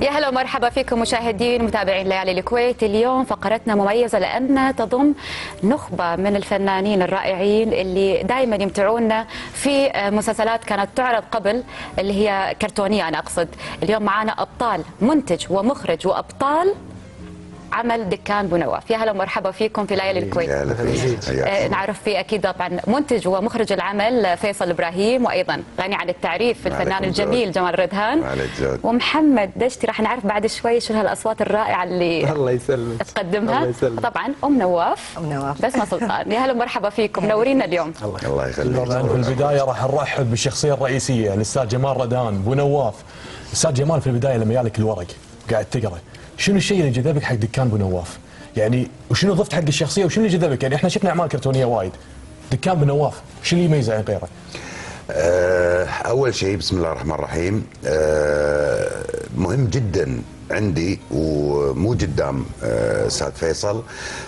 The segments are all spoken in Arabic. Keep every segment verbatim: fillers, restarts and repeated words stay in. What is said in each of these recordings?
يا هلا ومرحبا فيكم مشاهدين ومتابعين ليالي الكويت. اليوم فقرتنا مميزة لأنها تضم نخبة من الفنانين الرائعين اللي دائما يمتعونا في مسلسلات كانت تعرض قبل، اللي هي كرتونية أنا أقصد. اليوم معنا أبطال، منتج ومخرج وأبطال عمل دكان بو نواف. يا هلا ومرحبا فيكم في ليالي الكويت. آه نعرف فيه اكيد طبعا منتج ومخرج العمل فيصل ابراهيم، وايضا غني عن التعريف الفنان الجميل جمال ردهان، ومحمد دشتي. راح نعرف بعد شوي شو هالاصوات الرائعه اللي الله يسلمك تقدمها. الله يسلمك. طبعا ام نواف ام نواف بسمه سلطان. يا هلا ومرحبا فيكم، منورينا اليوم. الله يخليك. طبعا في البدايه راح نرحب بالشخصيه الرئيسيه يعني الاستاذ جمال ردهان بو نواف. استاذ جمال، في البدايه لما جالك الورق قاعد تقرا، شنو الشيء اللي جذبك حق دكان بو نواف؟ يعني وشنو ضفت حق الشخصيه وشنو اللي جذبك؟ يعني احنا شفنا اعمال كرتونيه وايد، دكان بو نواف شنو اللي يميزه عن غيره؟ أه اول شيء بسم الله الرحمن الرحيم، أه مهم جدا عندي ومو قدام استاذ أه فيصل.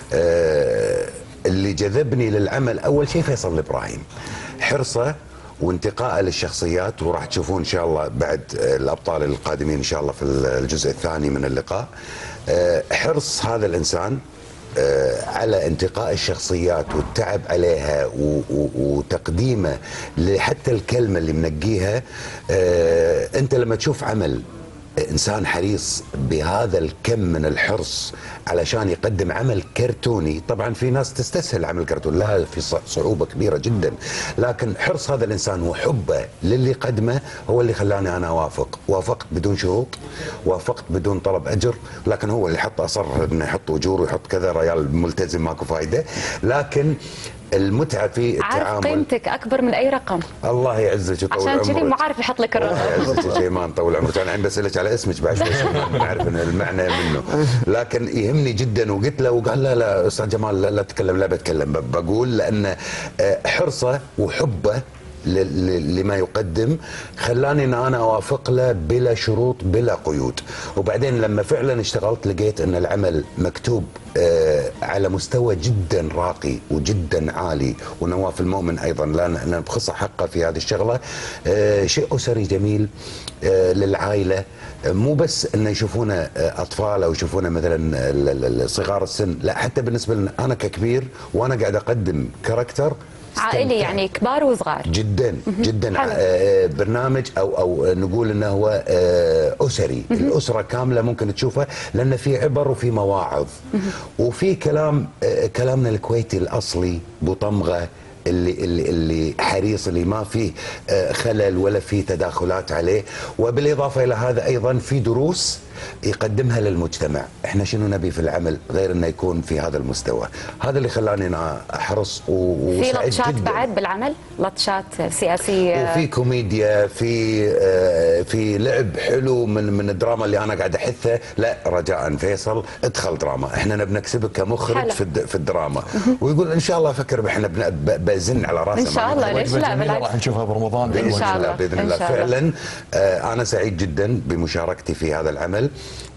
أه اللي جذبني للعمل اول شيء فيصل الابراهيم، حرصه وانتقاء للشخصيات، وراح تشوفون ان شاء الله بعد الابطال القادمين ان شاء الله في الجزء الثاني من اللقاء. حرص هذا الانسان على انتقاء الشخصيات والتعب عليها وتقديمه حتى الكلمه اللي منقيها. انت لما تشوف عمل انسان حريص بهذا الكم من الحرص علشان يقدم عمل كرتوني، طبعا في ناس تستسهل عمل كرتون، لها في صعوبه كبيره جدا، لكن حرص هذا الانسان وحبه للي قدمه هو اللي خلاني انا اوافق. وافقت بدون شروط، وافقت بدون طلب اجر، لكن هو اللي حط اصر انه يحط اجور ويحط كذا، ريال ملتزم ماكو فايده. لكن المتعه في التعامل، عارف قيمتك اكبر من اي رقم. الله يعزك ويطول عمرك، عشان كذي مو عارف يحط لك الرقم. الله يعزك شيمان طول عمرك. انا عم بسالك على اسمك بعد شوي نعرف المعنى منه، لكن يهمني جدا. وقلت له وقال لا لا استاذ جمال لا, لا تتكلم، لا بتكلم، بقول لان حرصه وحبه لما يقدم خلاني ان انا اوافق له بلا شروط بلا قيود. وبعدين لما فعلا اشتغلت لقيت ان العمل مكتوب آه على مستوى جدا راقي وجدا عالي، ونواف المؤمن ايضا لان بخص حقه في هذه الشغله. آه شيء اسري جميل آه للعائله، مو بس انه يشوفونه اطفال او يشوفونه مثلا صغار السن، لا حتى بالنسبه لنا انا ككبير وانا قاعد اقدم كاركتر عائلي، يعني كبار وصغار جدا جدا. برنامج او او نقول انه هو اسري، الاسره كامله ممكن تشوفه، لان في عبر وفي مواعظ وفي كلام كلامنا الكويتي الاصلي بطمغه اللي اللي اللي حريص، اللي ما فيه خلل ولا فيه تداخلات عليه. وبالاضافه الى هذا ايضا في دروس يقدمها للمجتمع. احنا شنو نبي في العمل غير انه يكون في هذا المستوى؟ هذا اللي خلاني انا احرص وسعيد جدا. في لطشات بعد بالعمل، لطشات سياسيه، وفي كوميديا، في آه في لعب حلو من من الدراما اللي انا قاعد احثه. لا رجاء فيصل ادخل دراما، احنا نبي نكسبك كمخرج في في الدراما. ويقول ان شاء الله افكر احنا بزن على راسه ان شاء الله. ليش لا؟ بالعكس راح نشوفها برمضان ان شاء الله باذن الله. فعلا آه انا سعيد جدا بمشاركتي في هذا العمل،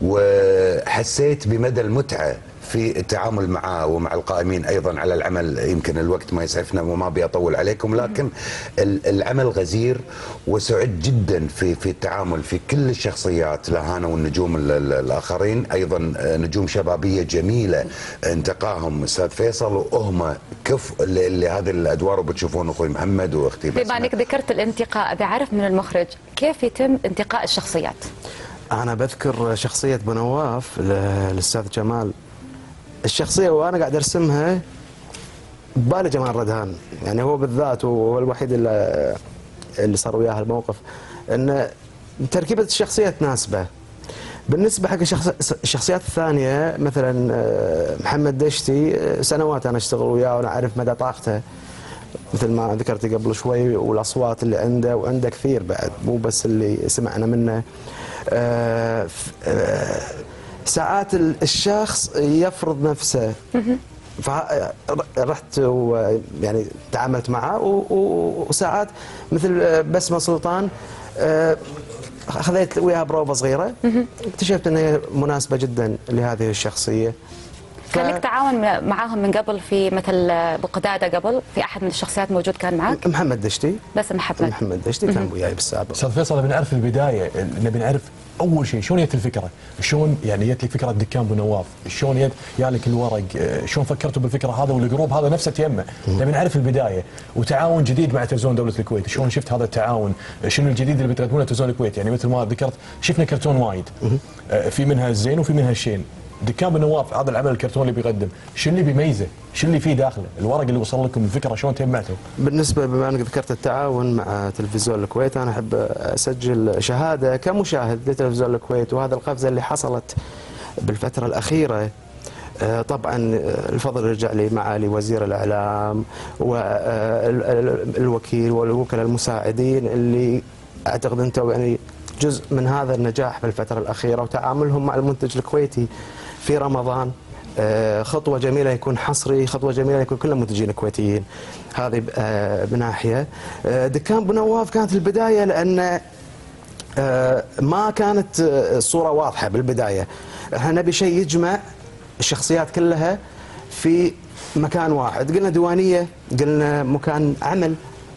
وحسيت بمدى المتعة في التعامل معه ومع القائمين أيضا على العمل. يمكن الوقت ما يسعفنا وما أبي أطول عليكم، لكن العمل غزير، وسعدت جدا في في التعامل في كل الشخصيات، لهانا والنجوم الآخرين أيضا نجوم شبابية جميلة انتقاهم أستاذ فيصل، وهم كف لهذه الأدوار. وبتشوفون أخوي محمد وأختي بسمة. بما أنك ذكرت الانتقاء، أبي أعرف من المخرج كيف يتم انتقاء الشخصيات؟ أنا بذكر شخصية بو نواف للأستاذ جمال، الشخصية وأنا قاعد أرسمها ببالي جمال ردهان، يعني هو بالذات هو الوحيد اللي, اللي صار وياه الموقف، أن تركيبة الشخصية تناسبه. بالنسبة حق الشخصيات الثانية مثلا محمد دشتي، سنوات أنا أشتغل وياه وأنا أعرف مدى طاقته مثل ما ذكرت قبل شوي، والأصوات اللي عنده، وعنده كثير بعد مو بس اللي سمعنا منه. آه آه ساعات الشخص يفرض نفسه، فرحت يعني تعاملت معه، وساعات مثل بسمة سلطان آه خذيت وياها بروفة صغيرة، اكتشفت انها مناسبة جدا لهذه الشخصية. كان لك تعاون معاهم من قبل في مثل بقدادة قبل؟ في أحد من الشخصيات موجود كان معك؟ محمد دشتي. بس محمد محمد دشتي كان وياي بالسابق. أستاذ فيصل، نبي نعرف البداية، نبي نعرف اول شيء شلون جت الفكره؟ شلون يعني جت لك فكره دكان ابو نواف؟ شلون جت يالك الورق؟ آه، شلون فكرتوا بالفكره هذا والجروب هذا نفسه تيمه؟ نبي نعرف البدايه وتعاون جديد مع تلفزيون دوله الكويت، شلون شفت هذا التعاون؟ شنو الجديد اللي بتقدمونه تلفزيون الكويت؟ يعني مثل ما ذكرت شفنا كرتون وايد آه، في منها الزين وفي منها الشين. دكان ابو نواف هذا العمل الكرتون اللي بيقدم، شو اللي بيميزه؟ شو اللي فيه داخله؟ الورق اللي وصل لكم الفكره شلون تجمعته؟ بالنسبه بما انك ذكرت التعاون مع تلفزيون الكويت، انا احب اسجل شهاده كمشاهد لتلفزيون الكويت، وهذا القفزه اللي حصلت بالفتره الاخيره. آه، طبعا الفضل يرجع لمعالي وزير الاعلام والوكيل والوكلاء المساعدين اللي اعتقد انتم يعني جزء من هذا النجاح بالفتره الاخيره، وتعاملهم مع المنتج الكويتي في رمضان خطوه جميله يكون حصري، خطوه جميله يكون كل المنتجين الكويتيين. هذه بناحيه. دكان ابو نواف كانت البدايه لان ما كانت الصوره واضحه بالبدايه، احنا نبي شيء يجمع الشخصيات كلها في مكان واحد، قلنا ديوانيه، قلنا مكان عمل.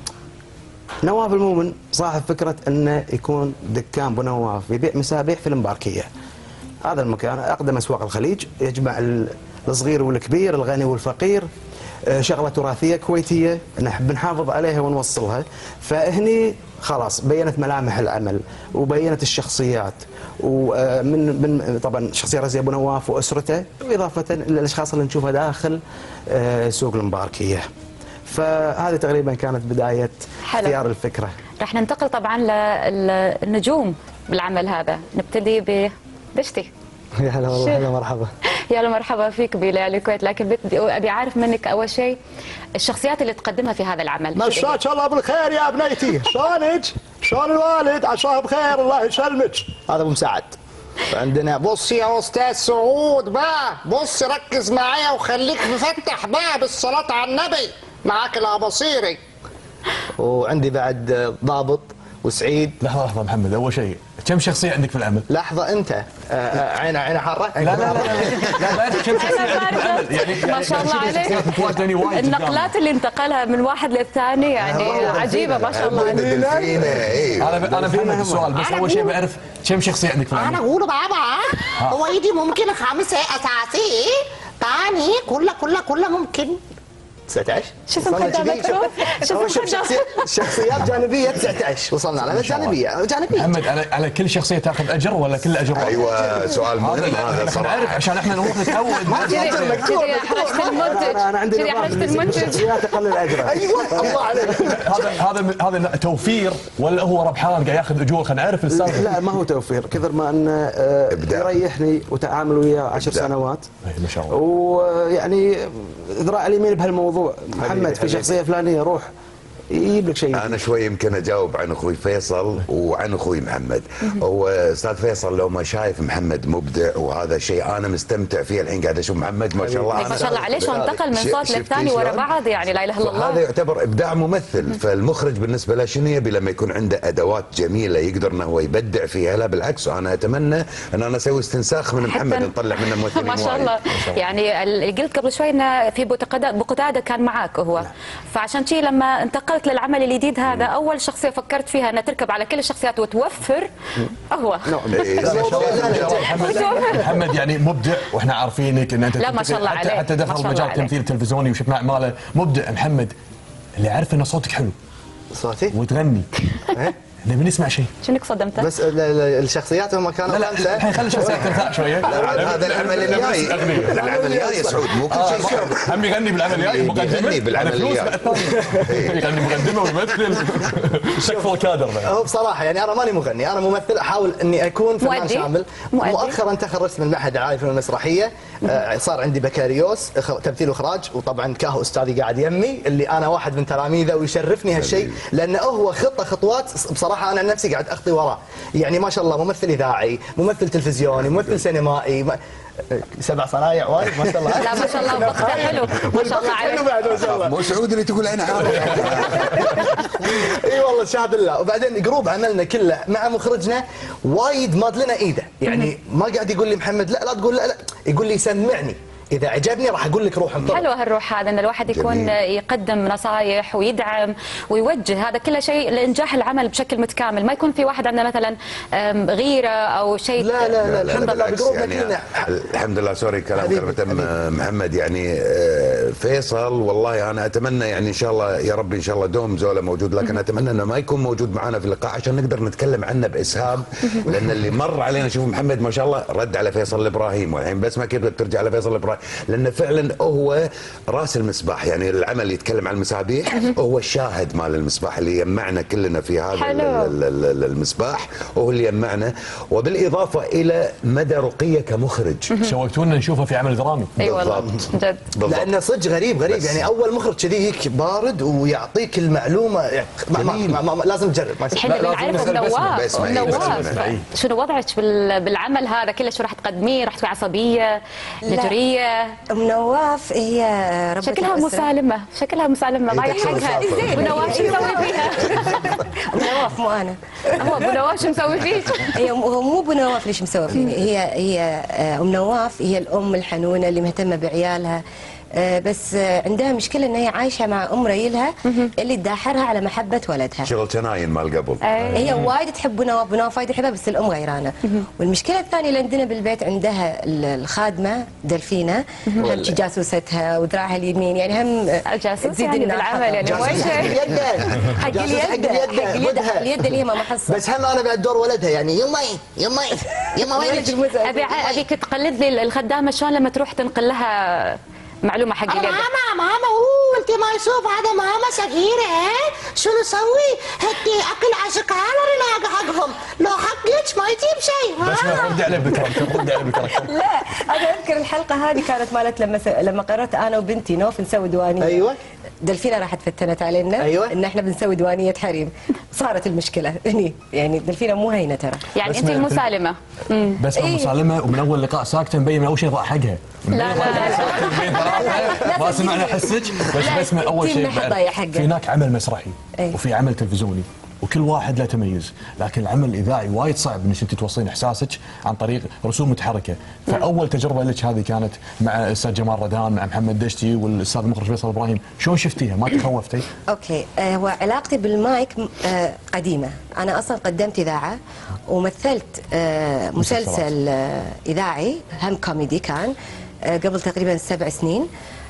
نواف المؤمن صاحب فكره انه يكون دكان ابو نواف يبيع مسابيح في المباركيه. هذا المكان اقدم اسواق الخليج، يجمع الصغير والكبير، الغني والفقير، شغله تراثيه كويتيه نحب نحافظ عليها ونوصلها. فهني خلاص بينت ملامح العمل وبينت الشخصيات، ومن من طبعا شخصيه رزي ابو نواف واسرته، واضافه للاشخاص اللي نشوفها داخل سوق المباركيه. فهذه تقريبا كانت بدايه اختيار الفكره. راح ننتقل طبعا للنجوم بالعمل هذا، نبتدي بدشتي. يا هلا والله، يا مرحبا. يا هلا مرحبا فيك بليالي الكويت، لكن بدي ابي اعرف منك اول شيء الشخصيات اللي تقدمها في هذا العمل. مساك الله بالخير يا بنيتي، شلونك؟ شلون الوالد؟ عساه بخير الله يسلمك. هذا ابو مساعد. عندنا بص يا استاذ سعود بقى، بص ركز معايا وخليك مفتح بقى بالصلاه على النبي، معاك الاباصيري. وعندي بعد ضابط وسعيد. لحظه لحظه محمد، اول شيء كم شخصيه عندك في العمل؟ لحظه انت عينه عينه حاره؟ لا لا لا لا لا كم شخصيه عندك في العمل؟ يعني ما شاء الله عليك، النقلات اللي انتقلها من واحد للثاني يعني عجيبه ما شاء الله عليك. انا انا فهمت السؤال، بس اول شيء بعرف كم شخصيه عندك في العمل؟ انا اقول بابا هو يجي ممكن خمسه اساسي، ثاني كله كله كله ممكن تسعة عشر. شوف مقدمك، شوف شوف شخصيات جانبيه تسعة عشر وصلنا على جانبيه جانبيه. محمد على على كل شخصيه تاخذ اجر ولا كل اجر؟ ايوه سؤال مهم هذا صراحه، نعرف عشان احنا نروح نتعود. كذي احرجت المنتج، انا عندي كذي احرجت المنتج. شخصيات اقلل اجره. ايوه الله عليك. هذا هذا هذا توفير ولا هو ربحان قاعد ياخذ اجور؟ خلينا نعرف السالفه. لا ما هو توفير، كثر ما انه يريحني وتعامل وياه عشر سنوات. ما شاء الله. ويعني ذراع اليمين بهالموضوع. محمد في شخصيه فلانيه روح يجيب لك شيء. انا شوي يمكن اجاوب عن اخوي فيصل وعن اخوي محمد. هو استاذ فيصل لو ما شايف محمد مبدع، وهذا شيء انا مستمتع فيه الحين قاعد اشوف محمد ما شاء الله. ما شاء الله عليه، شلون انتقل من صوت للثاني ورا بعض، يعني لا اله الا الله. هذا يعتبر ابداع ممثل. فالمخرج بالنسبه له شنو يبي لما يكون عنده ادوات جميله يقدر انه هو يبدع فيها؟ لا بالعكس، انا اتمنى ان انا اسوي استنساخ من محمد نطلع منه ممثلين ما شاء الله. يعني اللي قلت قبل شوي انه في بوقتاده كان معاك هو، فعشان شيء لما انتقلت للعمل الجديد هذا اول شخصيه فكرت فيها انها تركب على كل الشخصيات وتوفر هو. محمد يعني مبدع، واحنا عارفينك ان انت لا ما شاء الله عليك، حتى دخل مجال التمثيل التلفزيوني وشفنا اعماله. مبدع محمد، اللي عارف ان صوتك حلو صوتي وتغني نبي نسمع شيء. شنك صدمته؟ بس الشخصيات هم كانوا لا لا الحين خلي الشخصيات ترتاح شويه. هذا العمل الجاي، العمل الجاي يا سعود مو كل شيء. هم يغني بالعمل الجاي، مقدمه يغني بالعمل الجاي، يغني مقدمه ويمثل. تكفى الكادر. هو بصراحه يعني انا ماني مغني، انا ممثل، احاول اني اكون فنان شامل. مؤخرا تخرجت من المعهد العالي للفنون المسرحيه، صار عندي بكالوريوس تمثيل واخراج، وطبعا كاهو استاذي قاعد يمي اللي انا واحد من تلاميذه، ويشرفني هالشيء لانه هو خطه خطوات بصراحه انا نفسي قاعد اخطي وراه. يعني ما شاء الله ممثل اذاعي، ممثل تلفزيوني، ممثل سينمائي، سبع صنايع وايد ما شاء الله. لا ما شاء الله وقتها حلو ما شاء الله عليك. بعد ما شاء الله. مو سعود اللي تقول انا عارف. اي والله شهاده الله. وبعدين جروب عملنا كله مع مخرجنا وايد ماد لنا ايده، يعني ما قاعد يقول لي محمد لا لا تقول لا لا، يقول لي سمعني اذا عجبني راح اقول لك روح انطلق. حلو هالروح هذا، ان الواحد يكون جميل. يقدم نصائح ويدعم ويوجه، هذا كله شيء لانجاح العمل بشكل متكامل، ما يكون في واحد عنده مثلا أم، غيره او شيء. لا لا لا الحمد لله بالعكس بقربنا يعني كلنا. الحمد لله. سوري كلام حبيبي، كلمة حبيبي. محمد، يعني آه، فيصل والله انا اتمنى يعني ان شاء الله يا رب ان شاء الله دوم زوله موجود، لكن اتمنى انه ما يكون موجود معنا في اللقاء عشان نقدر نتكلم عنه باسهاب، لان اللي مر علينا شوف محمد ما شاء الله رد على فيصل الابراهيم، والحين بس ما كيف ترجع على فيصل الابراهيم، لان فعلا هو راس المسبح، يعني العمل يتكلم عن المسابيح هو الشاهد مال المسبح اللي يجمعنا كلنا في هذا حلو. ال- ال- ال- المسبح، وهو اللي يجمعنا، وبالاضافه الى مدى رقيه كمخرج. شوقتونا نشوفه في عمل درامي. اي والله بالضبط. جد. بالضبط. لانه صدق غريب غريب بس. يعني اول مخرج كذي هيك بارد ويعطيك المعلومه يعني ما ما ما ما ما لازم تجرب ما الحين لا، اللي لازم نعرفه نسأل بسمة. بنواف بسمة، إيه، بنواف بسمة، إيه. شنو وضعك بال- بالعمل هذا كله؟ شو راح تقدمين؟ راح تكون عصبيه نجريه؟ ام نواف هي ربة شكلها الأسرة. مسالمه، شكلها مسالمه إيه، ضايع تحصل حقها. مسافة. ابو نواف شو مسوي فيها؟ ام نواف مو انا. هو ابو نواف شو مسوي فيك؟ هي هو مو ابو نواف ليش مسوي فيني، هي هي آه، ام نواف هي الام الحنونه اللي مهتمه بعيالها، آه، بس آه، عندها مشكله ان هي عايشه مع ام ريلها اللي تداحرها على محبه ولدها. شغل جناين مال قبل. هي وايد تحب ابو نواف، ابو نواف وايد يحبها بس الام غيرانه. والمشكله الثانيه اللي عندنا بالبيت عندها ال- الخادمه دلفينه هم جاسوستها وذراعها اليمين، يعني هم آه، الجاسوس تزيد يعني النار بالعمل يعني حقها. مو شيء. حق جاسوس اليد حق اليد حق اليد ودها. اليد اللي هي ما محصل. بس هم انا بعد دور ولدها يعني يمي يمي يما وينك؟ ابي ابيك تقلد لي الخدامه شلون لما تروح تنقل لها معلومه حق اليد. ماما ماما اوه انت ما يشوف هذا ماما صغيره شو نسوي؟ هدي اكل عشق على رناق حقهم، لو حقك ما يجيب شيء. بس ما رد عليه بالكاركتر، رد عليه بالكاركتر. لا انا اذكر الحلقه هذه كانت مالت لما س... لما قررت انا وبنتي نوف نسوي ديوانيه. أيوة. دلفينه راحت فتنت علينا أيوة. ان احنا بنسوي ديوانيه حريم، صارت المشكله هني، يعني دلفينه مو هينه ترى. يعني بس انت ما- المسالمه. مم. بس إيه. مسالمه، ومن اول لقاء ساكته مبين من اول شيء ضاع حقها. لا لا مبين ثلاثة، ما سمعنا حسك، بس لا، بس من اول تيم شيء ما حد بعد. ضايع حقه. في هناك عمل مسرحي إيه. وفي عمل تلفزيوني، وكل واحد له تميز، لكن العمل الاذاعي وايد صعب انك انت توصلين احساسك عن طريق رسوم متحركه، فاول تجربه لك هذه كانت مع الاستاذ جمال ردان، مع محمد دشتي والاستاذ المخرج فيصل ابراهيم، شلون شفتيها؟ ما تخوفتي؟ اوكي، آه، هو علاقتي بالمايك آه، قديمه، انا اصلا قدمت اذاعه ومثلت آه، مسلسل آه، اذاعي هم كوميدي كان آه، قبل تقريبا سبع سنين.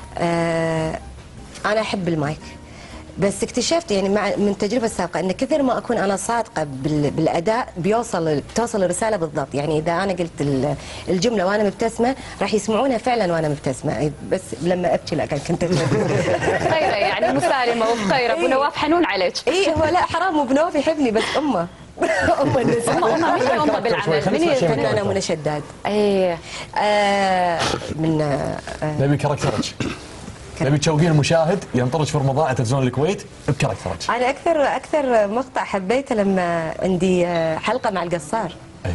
آه، انا احب المايك، بس اكتشفت يعني مع من التجربه السابقه ان كثر ما اكون انا صادقه بال- بالاداء بيوصل بتوصل الرساله بالضبط، يعني اذا انا قلت ال- الجمله وانا مبتسمه راح يسمعونها فعلا وانا مبتسمه، بس لما ابكي لا كان كنت خيره يعني مسالمه وخيره. ابو نواف حنون عليك. اي هو لا حرام ابو نواف يحبني بس امه امه الناس امه امه مين امه بالعمل؟ من هي فنانه منى شداد. ايه آه من آه نبي كاركترك، نبي تشوقين المشاهد ينطرج في رمضان على تلفزيون الكويت بكاركترك. انا اكثر اكثر مقطع حبيته لما عندي آه، حلقه مع القصار. أي.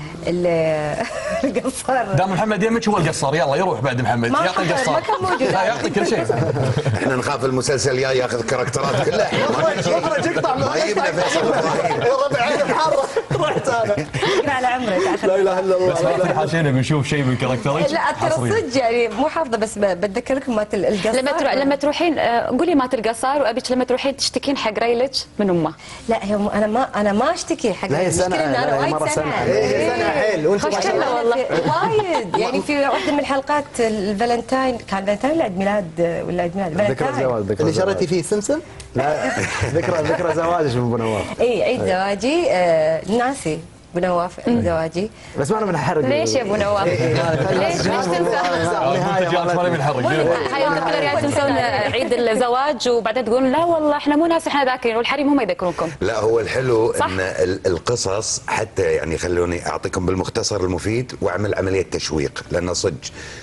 اللي القصار دام محمد يمك هو القصار، يلا يروح بعد محمد ما يعطي حضر، القصار. ما كان موجود. لا يعطي كل شيء. احنا نخاف المسلسل يا ياخذ كاركترات كلها. مخرج يقطع ما يجيبنا فيصل ابراهيم. يا ربع عيني حاره رحت انا. اقرا على عمرك عشان لا اله الا الله. بس ما في حاشينا بنشوف شيء من كاركترك. لا ترى حصري. صدق يعني مو حافظه بس ب- بتذكر لكم مالت القصار. لما تروح لما تروحين آه، قولي مات القصار، وابيك لما تروحين تشتكين حق ريلك من امه. لا هي م- انا ما انا ما اشتكي حق لا، هي المشكلة سنة- إن لا، انا هي وايد مرة سنه سنة. إيه، سنة حيل وانت خوش ما شاء الله. كله والله. وايد يعني في واحده من حلقات الفالنتاين كان فالنتاين ولا عيد ميلاد ولا عيد ميلاد ذكرى فالنتاين. زواج ذكرى اللي زواج. شريتي فيه سمسم؟ لا ذكرى ذكرى زواجك من ابو نواف. اي عيد زواجي آه ناسي ابو نواف عيد زواجي. بس ما انا بنحرق. ليش يا ابو نواف؟ ليش ليش تنسى؟ المنتج ما ينحرق. هاي انتم كل ريال تنسون عيد الزواج وبعدين تقولون لا والله احنا مو ناس احنا ذاكرين، والحريم هم يذكرونكم. لا هو الحلو صح. ان ال- القصص حتى يعني خلوني اعطيكم بالمختصر المفيد واعمل عمليه تشويق، لانه صدق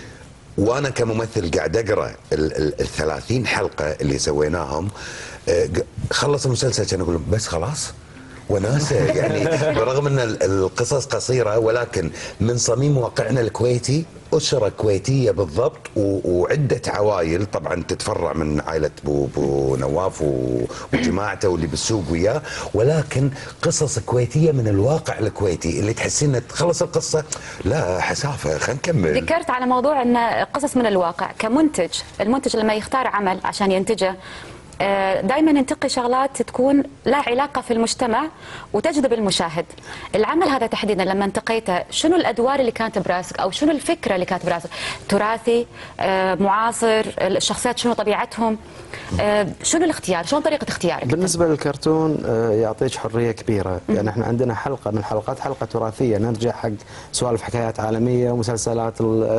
وانا كممثل قاعد اقرا ال ثلاثين حلقه اللي سويناهم، آه، ق- خلص المسلسل كان اقول بس خلاص وناسه يعني، برغم ان ال- القصص قصيره ولكن من صميم واقعنا الكويتي اسره كويتيه بالضبط، وعده عوائل طبعا تتفرع من عائله ابو ابو نواف وجماعته واللي بالسوق وياه، ولكن قصص كويتيه من الواقع الكويتي اللي تحسين تخلص القصه لا حسافه خلينا نكمل. ذكرت على موضوع ان قصص من الواقع، كمنتج المنتج لما يختار عمل عشان ينتجه دائما ينتقي شغلات تكون لها علاقه في المجتمع وتجذب المشاهد. العمل هذا تحديدا لما انتقيته شنو الادوار اللي كانت براسك او شنو الفكره اللي كانت براسك؟ تراثي، معاصر، الشخصيات شنو طبيعتهم؟ شنو الاختيار؟ شلون طريقه اختيارك؟ بالنسبه للكرتون يعطيك حريه كبيره، يعني احنا عندنا حلقه من الحلقات حلقه تراثيه نرجع حق سوالف حكايات عالميه ومسلسلات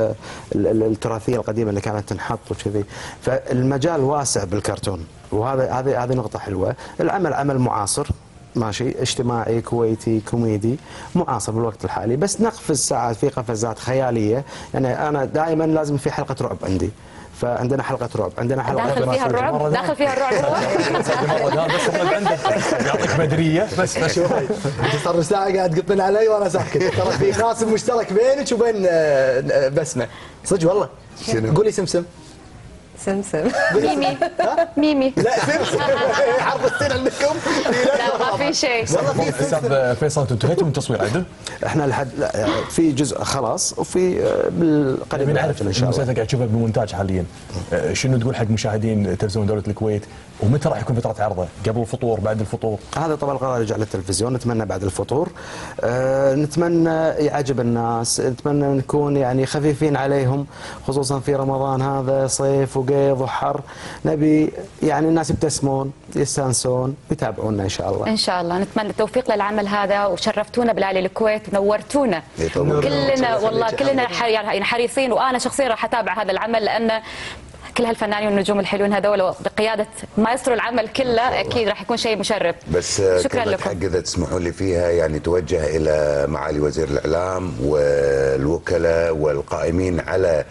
التراثيه القديمه اللي كانت تنحط وكذي، فالمجال واسع بالكرتون، وهذا هذه هذه نقطة حلوة. العمل عمل معاصر ماشي، اجتماعي كويتي كوميدي معاصر بالوقت الحالي، بس نقفز ساعات في قفزات خيالية. يعني أنا دائما لازم في حلقة رعب عندي، فعندنا حلقة رعب، عندنا حلقة داخل فيها الرعب، داخل فيها الرعب هو بس عندك يعطيك بدرية بس شوفي انت صار ساعة قاعد تقطن علي وانا ساكت، ترى في قاسم مشترك بينك وبين بسمة صدق والله. قولي سمسم. سمسم. ميمي. ميمي. لا سمسم. حرف السين عندكم. لا ما في شيء. استاذ فيصل انتم انتهيتوا من التصوير عدل؟ احنا لحد لا في جزء خلاص وفي بالقريب نعرف ان شاء الله. المسلسل قاعد تشوفه بالمونتاج حاليا، شنو تقول حق مشاهدين تلفزيون دوله الكويت ومتى راح يكون فتره عرضه؟ قبل الفطور بعد الفطور؟ هذا طبعا القرار يرجع للتلفزيون، نتمنى بعد الفطور. أه نتمنى يعجب الناس، نتمنى نكون يعني خفيفين عليهم خصوصا في رمضان هذا صيف وقيض وحر، نبي يعني الناس يبتسمون يستانسون يتابعونا ان شاء الله. ان شاء الله نتمنى التوفيق للعمل هذا، وشرفتونا بلالي الكويت ونورتونا كلنا والله، كلنا يعني حريصين، وانا شخصيا راح اتابع هذا العمل لان كل هالفنانين والنجوم الحلوين هذول بقياده مايسترو العمل كله اكيد راح يكون شيء مشرف. بس شكرا لكم. حق اذا تسمحوا لي فيها يعني توجه الى معالي وزير الاعلام والوكلاء والقائمين على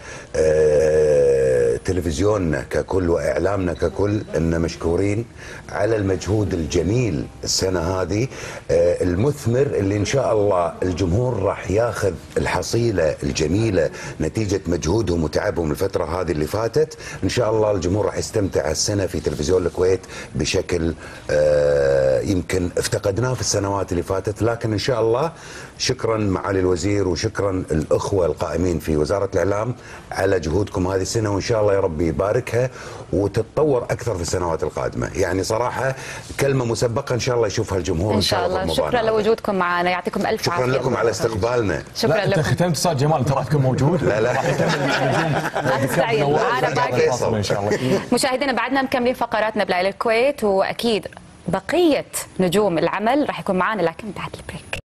تلفزيوننا ككل واعلامنا ككل، ان مشكورين على المجهود الجميل السنه هذه المثمر اللي ان شاء الله الجمهور راح ياخذ الحصيله الجميله نتيجه مجهودهم وتعبهم الفتره هذه اللي فاتت. ان شاء الله الجمهور راح يستمتع السنه في تلفزيون الكويت بشكل يمكن افتقدناه في السنوات اللي فاتت، لكن ان شاء الله شكرا معالي الوزير وشكرا الاخوه القائمين في وزاره الاعلام على جهودكم هذه السنه، وان شاء الله يا رب يباركها وتتطور اكثر في السنوات القادمه. يعني صراحه كلمه مسبقه ان شاء الله يشوفها الجمهور ان شاء الله. شكرا لوجودكم معنا، يعطيكم الف عافيه. شكرا لكم على استقبالنا. شكرا لكم. انت ختمت استاذ جمال، انت راح تكون موجود. لا لا استعين معنا باقي ان شاء الله. مشاهدينا بعدنا مكملين فقراتنا بليالي الكويت، واكيد بقيه نجوم العمل راح يكون معنا لكن بعد البريك.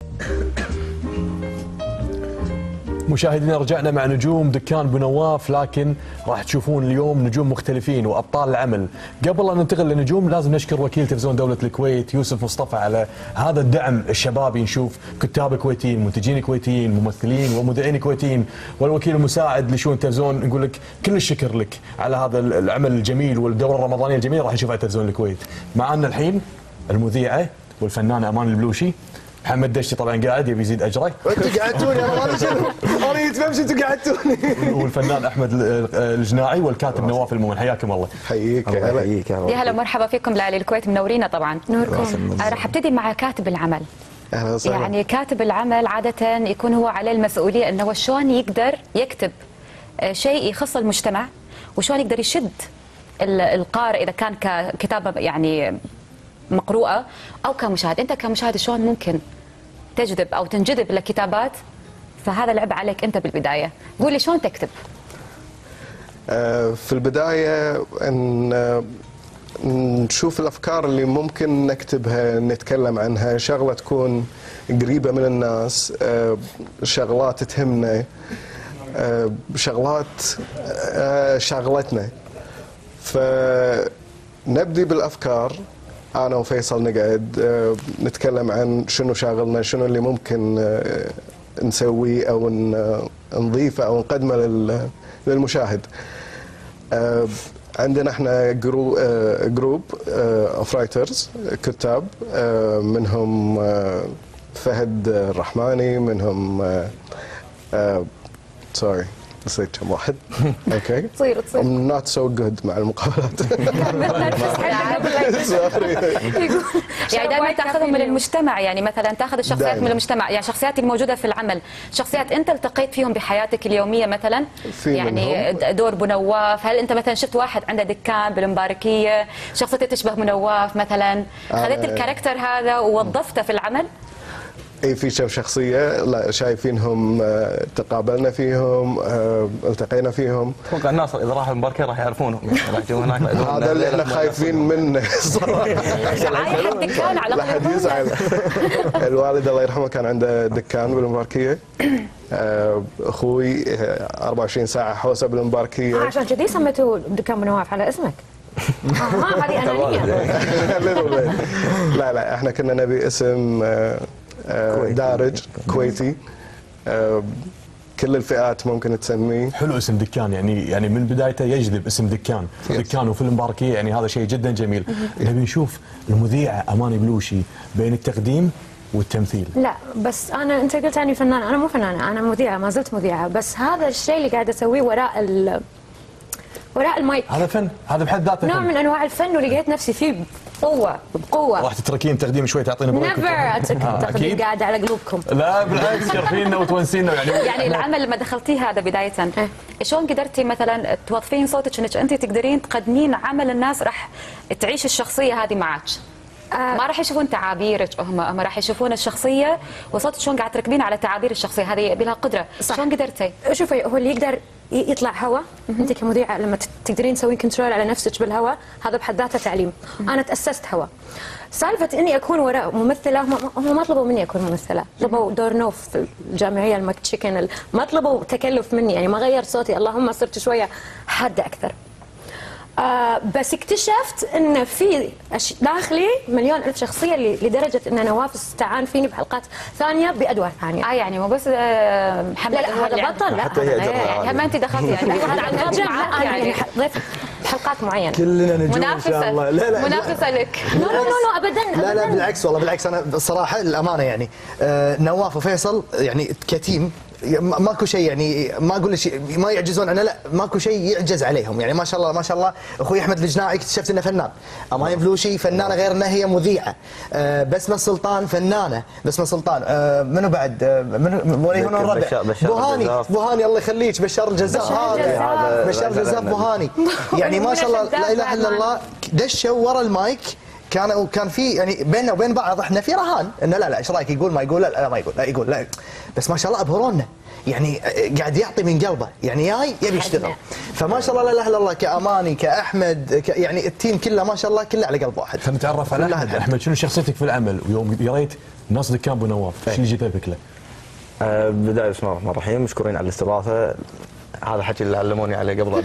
مشاهدينا رجعنا مع نجوم دكان بو نواف، لكن راح تشوفون اليوم نجوم مختلفين وابطال العمل. قبل ان ننتقل للنجوم لازم نشكر وكيل تلفزيون دوله الكويت يوسف مصطفى على هذا الدعم الشبابي. نشوف كتاب كويتيين، منتجين كويتيين، ممثلين ومذيعين كويتيين، والوكيل المساعد لشؤون التلفزيون نقول لك كل الشكر لك على هذا العمل الجميل والدوره الرمضانيه الجميله راح نشوفها على تلفزيون الكويت. معنا الحين المذيعه والفنانه امان البلوشي. محمد دشتي طبعا قاعد يبي يزيد اجره. انتوا قعدتوني انا ما شنو، انا يتفهمش انتوا قعدتوني. والفنان احمد الجناعي والكاتب نواف المؤمن، حياكم الله. حييك الله يحييك يا هلا مرحبا فيكم بلالي الكويت، منورينا طبعا. نوركم. راح ابتدي مع كاتب العمل. اهلا وسهلا. يعني كاتب العمل عاده يكون هو عليه المسؤوليه انه هو شلون يقدر يكتب شيء يخص المجتمع، وشلون يقدر يشد القارئ اذا كان ككتابه يعني مقروءة أو كمشاهد. أنت كمشاهد شلون ممكن تجذب أو تنجذب لكتابات؟ فهذا العب عليك أنت بالبداية، قول لي شلون تكتب؟ في البداية أن نشوف الأفكار اللي ممكن نكتبها نتكلم عنها، شغلة تكون قريبة من الناس، شغلات تهمنا، شغلات شغلتنا. فنبدي بالأفكار، أنا وفيصل نقعد نتكلم عن شنو شاغلنا، شنو اللي ممكن نسويه أو نضيفه أو نقدمه للمشاهد. عندنا احنا جروب اوف رايترز، كتاب، منهم فهد الرحماني، منهم سوري نسيت كم واحد. اوكي. تصير تصير. I'm not so good مع المقابلات. يعني دائما تاخذهم من المجتمع، يعني مثلا تاخذ الشخصيات من المجتمع، يعني الشخصيات الموجوده في العمل، شخصيات انت التقيت فيهم بحياتك اليوميه مثلا، يعني دور بنواف، هل انت مثلا شفت واحد عنده دكان بالمباركيه شخصيته تشبه منواف مثلا، خذيت الكاركتر هذا ووظفته في العمل؟ اي في كم شخصيه لا شايفينهم، تقابلنا فيهم، التقينا فيهم. اتوقع الناس اذا راحوا المباركه راح يعرفونهم، راح يجون هناك. هذا اللي احنا خايفين منه صراحه. عايح الدكان على لا حد يزعل. الوالد الله يرحمه كان عنده دكان بالمباركيه. اخوي أربعة وعشرين ساعه حوسه بالمباركيه. آه عشان كذي سميتوا دكان بنواف على اسمك. اه هذه انانيه. لا لا احنا كنا نبي اسم دارج كويتي، كل الفئات ممكن تسميه. حلو اسم دكان، يعني يعني من بدايته يجذب اسم دكان، دكان وفي المباركيه، يعني هذا شيء جدا جميل. نبي نشوف المذيعه اماني بلوشي بين التقديم والتمثيل. لا بس انا انت قلت عني فنانه، انا مو فنانه، انا مذيعه، ما زلت مذيعه، بس هذا الشيء اللي قاعده اسويه وراء ال وراء المايك هذا فن، هذا بحد ذاته نوع من انواع الفن، ولقيت نفسي فيه بقوه بقوه. راح تتركين تقديم شوي تعطينا بريك؟ نيفر اترك التقديم، قاعده على قلوبكم. لا بالعكس شرفينا وتونسينا. يعني يعني العمل لما دخلتيه هذا بدايه شلون قدرتي مثلا توظفين صوتك انك انت تقدرين تقدمين عمل الناس راح تعيش الشخصيه هذه معك؟ ما راح يشوفون تعابيرك، هم هم راح يشوفون الشخصيه وصوتك شلون قاعد تركبين على تعابير الشخصيه، هذه بها قدره. شلون قدرتي؟ شوفي هو اللي يقدر يطلع هوا، انت كمذيعه لما تقدرين تسوين كنترول على نفسك بالهواء هذا بحد ذاته تعليم. انا تاسست هواء. سالفه اني اكون وراء ممثله، هم ما طلبوا مني اكون ممثله، طلبوا دور نوف في الجامعيه الماك تشيكن، ما طلبوا تكلف مني، يعني ما غيرت صوتي، اللهم صرت شويه حاده اكثر. آه بس اكتشفت ان في داخلي مليون الف شخصيه لدرجه ان نواف استعان فيني بحلقات ثانيه بادوار ثانيه. اه يعني مو بس آه محمد، لا لا هذا بطل، لا يعني ما انت دخلتي يعني هذا عن جد معك يعني ضيف حلقات معينه. كلنا نجوم منافسه ان شاء الله. لا لا منافسه لك. لا لا لا ابدا. لا لا بالعكس والله بالعكس، انا الصراحه الامانه يعني آه نواف وفيصل يعني كتيم ماكو شيء، يعني ما اقول شيء ما يعجزون عنه، لا ماكو شيء يعجز عليهم، يعني ما شاء الله ما شاء الله. اخوي احمد الجناعي اكتشفت انه فنان، اماني بلوشي فنانه غير انها هي مذيعه، أه بسمه السلطان فنانه، بسمه السلطان أه منو بعد أه منو وليهون الربع بوهاني بوهاني الله يخليك، بشار الجزاف هذا بشار الجزاف بوهاني، يعني ما شاء الله لا اله الا الله دشوا ورا المايك. كان كان في يعني بيننا وبين بعض احنا في رهان انه لا لا ايش رايك يقول ما يقول، لا, لا ما يقول لا يقول لا، بس ما شاء الله ابهرونا، يعني قاعد يعطي من قلبه، يعني جاي يبي يشتغل، فما شاء الله لا اله الا الله كاماني كاحمد ك يعني التيم كله ما شاء الله كله على قلب واحد. خلينا نتعرف على احمد. احمد شنو شخصيتك في العمل؟ ويوم قريت ناس دكان ابو نواف شنو اللي جذبك له؟ أه بدايه بسم الله الرحمن الرحيم، مشكورين على الاستضافه، هذا الحكي اللي علموني عليه قبل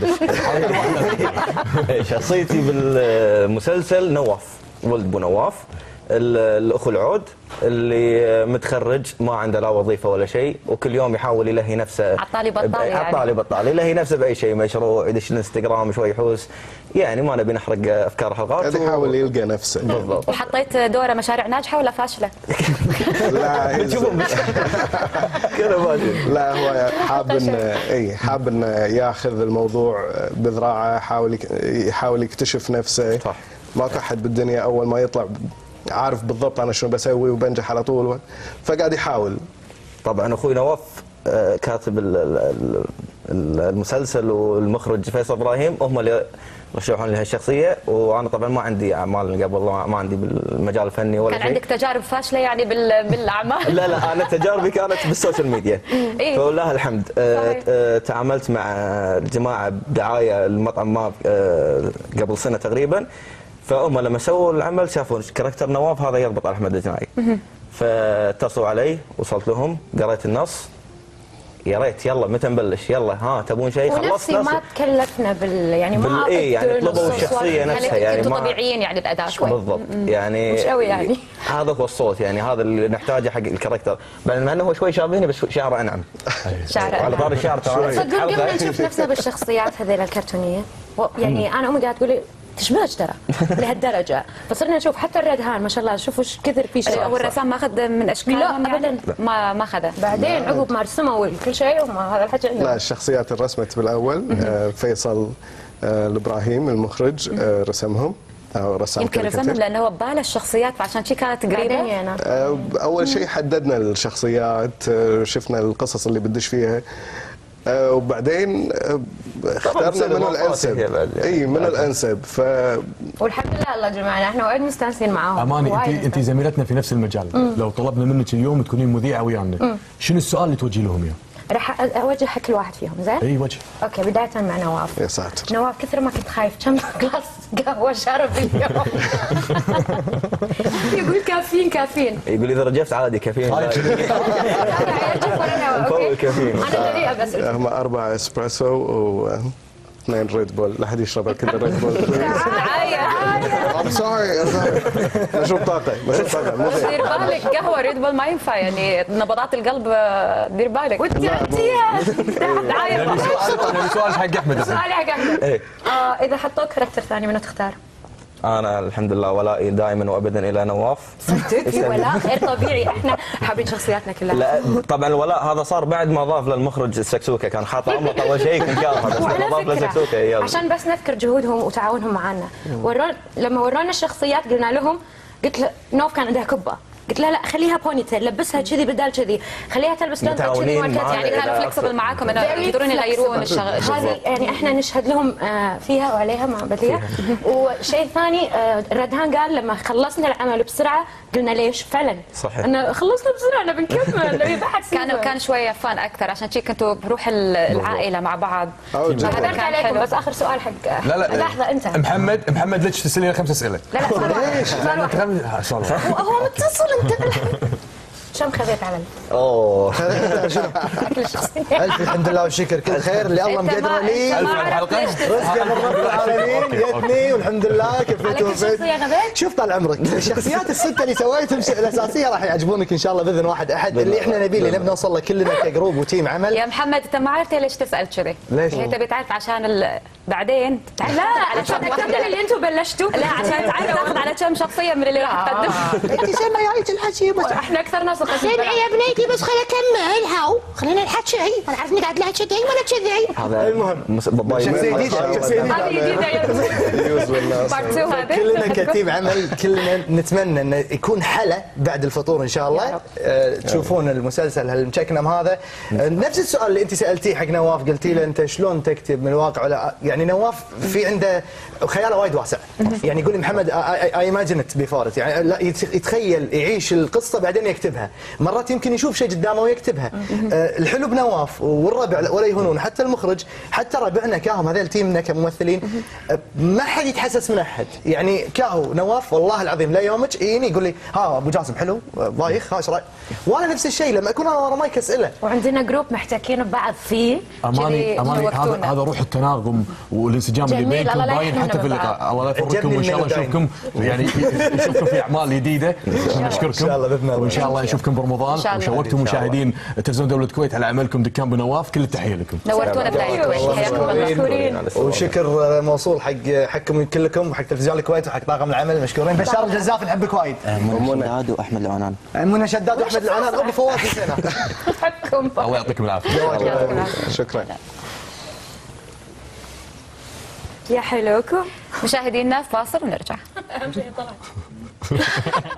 بس. شخصيتي بالمسلسل نواف ولد ابو نواف، الاخو العود اللي متخرج ما عنده لا وظيفه ولا شيء، وكل يوم يحاول يلهي نفسه عطالي بطالي، يعني عطالي بطالي يلهي نفسه باي شيء، مشروع، يدش الانستغرام شوي يحوس، يعني ما نبي نحرق افكار حلقات، يحاول يلقى نفسه بالضبط. وحطيت دوره مشاريع ناجحه ولا فاشله؟ لا تشوفون كذا ماشي. لا هو حاب انه اي حاب انه ياخذ الموضوع بذراعه، يحاول يحاول يكتشف نفسه. صح. ماكو احد بالدنيا اول ما يطلع عارف بالضبط انا شنو بسوي وبنجح على طول، فقاعد يحاول. طبعا اخوي نواف كاتب المسلسل والمخرج فيصل ابراهيم هم اللي رشحون لي هالشخصيه، وانا طبعا ما عندي اعمال قبل، ما عندي بالمجال الفني ولا شيء. كان عندك تجارب فاشله يعني بالاعمال؟ لا لا انا تجاربي كانت بالسوشيال ميديا. فلله الحمد. تعاملت مع جماعه بدعايه المطعم ما قبل سنه تقريبا، فهم لما سووا العمل شافوا كاركتر نواف هذا يضبط على احمد الجناعي، فاتصلوا علي، وصلت لهم، قريت النص، يا ريت يلا متى نبلش، يلا ها تبون شيء، خلصت نص ما تكلفنا بال يعني ما اي يعني طلبوا الشخصيه نفسها، يعني ما طبيعيين يعني الاداء شوي بالضبط، يعني مش قوي يعني هذا هو الصوت، يعني هذا اللي نحتاجه حق الكاركتر، بل انه هو شوي شابهني بس شعره انعم. شعره على طار الشعر ترى صدق قبل نشوف نفسنا بالشخصيات هذيل الكرتونيه، يعني انا امي قاعده تقول لي تشبهك ترى لهالدرجه، فصرنا نشوف حتى الردهان ما شاء الله شوفوا ايش كثر في شيء. هو الرسام ما اخذ من اشكالهم؟ لا ابدا، ما ما اخذه بعدين عقب ما رسموا كل شيء وما هذا الحكي عندنا. لا الشخصيات الرسمت بالاول، آه، فيصل آه، الابراهيم المخرج آه، رسمهم أو رسام يمكن رسمهم لانه هو بباله الشخصيات فعشان شي كانت قريبه. آه، اول شيء حددنا الشخصيات، آه، شفنا القصص اللي بدش فيها، آه، وبعدين آه، اخترنا من الانسب. اي من الانسب. ف والحمد لله الله جمعنا، احنا وايد مستانسين معاهم. اماني انت انت زميلتنا في نفس المجال. مم. لو طلبنا منك اليوم تكونين مذيعه ويانا، شنو السؤال اللي توجهي لهم اياه؟ راح اوجه حق كل واحد فيهم. زين؟ اي وجه. اوكي بدايه مع نواف. يا ساتر. نواف كثر ما كنت خايف كم جلاس قهوه شرب اليوم. يقول كافيين كافيين. يقول اذا رجعت عادي كافيين. اوكي كافيين. انا بريئه بس. هم اربع اسبريسو و اثنين ريد بول، لا حد يشرب كذا ريد بول. I'm sorry مشروب طاقة، مشروب طاقة. دير بالك قهوة ريد بول ما ينفع، يعني نبضات القلب دير بالك. وانت عرفتيها. يعني سؤال حق احمد. سؤال حق احمد. اه اذا حطوك كاركتر ثاني منو تختار؟ انا الحمد لله ولائي دائما وابدا الى نواف. صدق في ولاء غير طبيعي، احنا حابين شخصياتنا كلها. لا طبعا الولاء هذا صار بعد ما ضاف للمخرج السكسوكه، كان حاط عمط اول شيء كان كافه، بس لما ضاف للسكسوكه عشان بس نذكر جهودهم وتعاونهم معنا. ورون لما ورونا الشخصيات قلنا لهم، قلت له نوف كان عندها كبه، قلت لها لا خليها بونيتيل، لبسها كذي بدال كذي، خليها تلبس لون كذي، يعني كانوا فلكسبل معاكم انه يقدرون يغيرون الشغل. هذه يعني احنا نشهد لهم فيها وعليها ما بديها. وشيء ثاني ردهان قال لما خلصنا العمل بسرعه قلنا ليش؟ فعلا صحيح انا خلصنا بسرعه انا بنكمل نبي بعد. كان كان شويه فان اكثر عشان شي كنتوا بروح العائله مع بعض. هذا كان عليكم. بس اخر سؤال حق لا لا لحظه انت محمد محمد ليش تساليني خمس اسئله؟ لا لا ليش؟ هو متصل انت. شم خذيت على اوه الف الحمد لله والشكر، كل خير اللي الله مقدره لي. الف حلقه رزق من رب العالمين جتني والحمد لله كفيت وفيت. شوف طال عمرك الشخصيات السته اللي سويتهم الاساسيه راح يعجبونك ان شاء الله باذن واحد احد اللي احنا نبي اللي نبي نوصل له كلنا كجروب وتيم عمل. يا محمد انت ما عرفت ليش تسال كذي؟ ليش؟ هي تبي تعرف عشان ال... بعدين لا عشان تكمل اللي انتم بلشتوا. لا عشان تعرف تاخذ على كم شخصيه من اللي راح تقدم. انت سمع يا ريت الحكي بس احنا اكثر ناس سمعي يا بنيتي بس خليني اكمل هاو خلينا الحكي. انا عارف اني قاعد لها كذي ولا كذي. هذا المهم شخصيه جديده شخصيه جديده كلنا كتيم عمل كلنا نتمنى انه يكون حلا بعد الفطور ان شاء الله. تشوفون المسلسل هالمشكنم هذا. نفس السؤال اللي انت سالتيه حق نواف، قلتي له انت شلون تكتب من الواقع ولا يعني نواف في عنده خياله وايد واسع. يعني يقول لي محمد اي ايماجنت بيفور يعني لا يتخيل يعيش القصه بعدين يكتبها. مرات يمكن يشوف شيء قدامه ويكتبها. الحلو بنواف والربع ولا يهونون حتى المخرج حتى ربعنا كاهم هذول تيمنا كممثلين ما حد يتحسس من احد. يعني كاهو نواف والله العظيم لا يومك يجيني يقول لي ها ابو جاسم حلو بايخ ها ايش رايك؟ وانا نفس الشيء لما اكون انا ورا مايك اساله. وعندنا جروب محتكين ببعض فيه. اماني اماني هذا هذا روح التناغم والانسجام اللي بينكم باين حتى في اللقاء. الله لا يفرقكم وان شاء الله نشوفكم يعني نشوفكم في اعمال جديده. نشكركم وان شاء الله نشوفكم برمضان. وشوقتم مشاهدين تلفزيون دوله الكويت على عملكم دكان بنواف. كل التحيه لكم. نورتونا بلاي الكويت. حياكم مشكورين. وشكر موصول حق حقكم كلكم وحق تلفزيون الكويت وحق طاقم العمل مشكورين. بشار الجزاف نحبك وايد. منى شداد واحمد العنان. منى شداد واحمد العنان ابو فواز هنا. حقكم الله يعطيكم العافيه. شكرا. يا حلوكم مشاهدينا فاصل ونرجع.